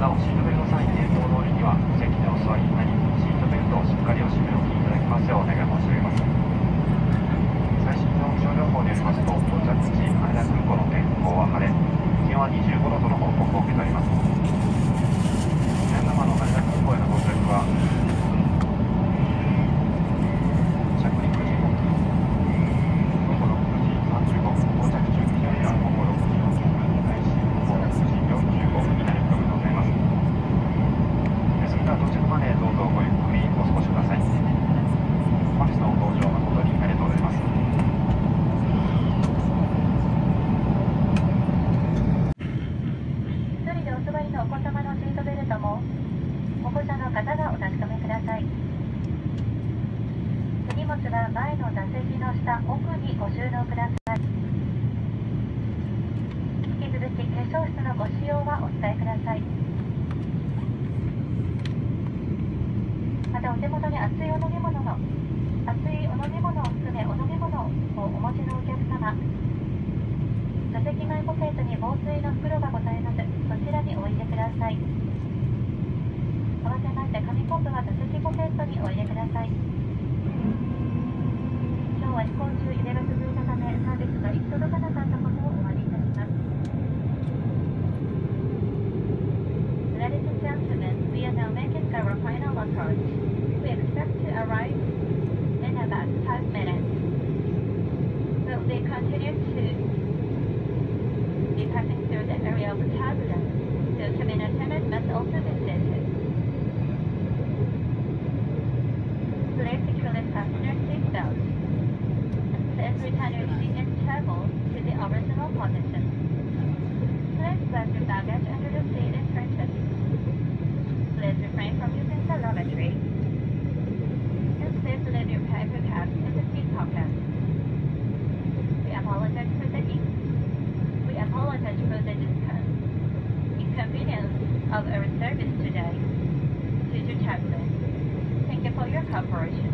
なお、シートベルトサイン点灯通りにはお席でお座りになり、シートベルトをしっかりお締めおきいただきますようお願い申し上げます。最新の気象情報によりますと、到着地羽田空港の天候は晴れ、気温は25度との報告を受けております。皆様の羽田空港への到着は着陸時刻午後6時35分、到着中期よりは午後6時40分、開始午後6時45分になる見込みでございます。それでは到着までどうぞごゆっくりお過ごしください。本日のご搭乗誠にありがとうございます。 一人でお座りのお子様のシートベルトも保護者の方がお確かめください。お荷物は前の座席の下奥にご収納ください。引き続き化粧室のご使用はお伝えください。またお手元に熱いお飲み物を含めお飲み物をお持ちのお客様、座席前ポケットに防水の袋がございます。そちらにお入れください。合わせまして紙コップは座席ポケットにお入れください。今日は飛行中揺れが続いたためサービスが行き届かなかったことをお詫びいたします。Ladies and gentlemen, we are now making our final approach. We expect to arrive in about 5 minutes. But we continue to be passing through the area of turbulence, so cabin attendants must also be seated. Please securely fasten your seatbelt. Please return your seat and table to the original position. Please place your baggage under the seat and purchase. Please refrain from using the lavatory. And please leave your paper cups in the seat pocket. We apologize for the inconvenience of our service today due to turbulence. Thank you for your cooperation.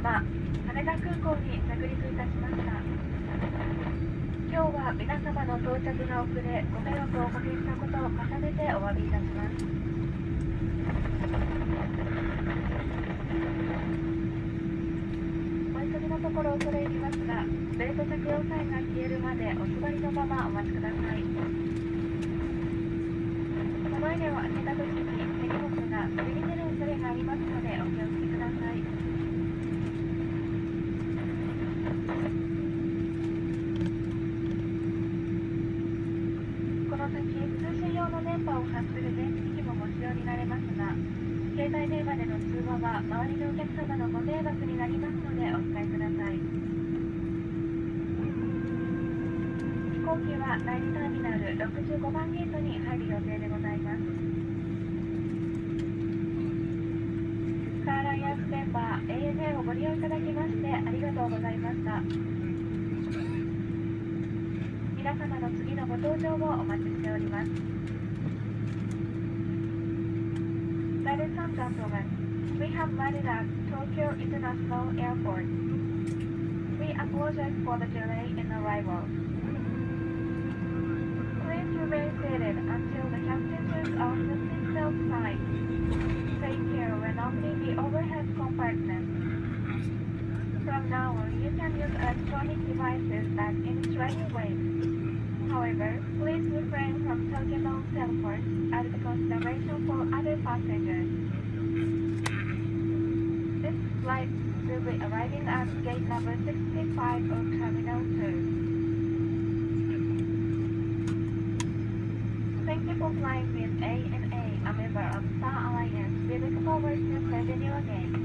様、羽田空港に着陸いたしました。今日は皆様の到着が遅れ、ご迷惑をおかけしたことを重ねてお詫びいたします。お急ぎのところ恐れ入りますが、ベルト着用サインが消えるまでお座りのままお待ちください。このエレを開けたときに手荷物が飛び出る恐れがありますのでお気をつけください。この先、通信用の電波を発する電子機器もご使用になれますが、携帯電話での通話は周りのお客様のご迷惑になりますのでお控えください。飛行機は第2ターミナル65番ゲートに入る予定でございます。スターライアンス電波 ANA をご利用いただきましてありがとうございました。皆様の次のご搭乗をお待ちしております。Ladies and gentlemen, we have landed at Tokyo International Airport. We apologize for the delay in arrival. Please remain seated until the captain turns off the seatbelt sign. Take care when opening the overhead compartment. From now on, you can use electronic devices that emit radio waves. However, please refrain from talking on cell phones out of consideration for other passengers. This flight will be arriving at gate number 65 of Terminal 2. Thank you for flying with ANA, a member of Star Alliance. We look forward to serving you again.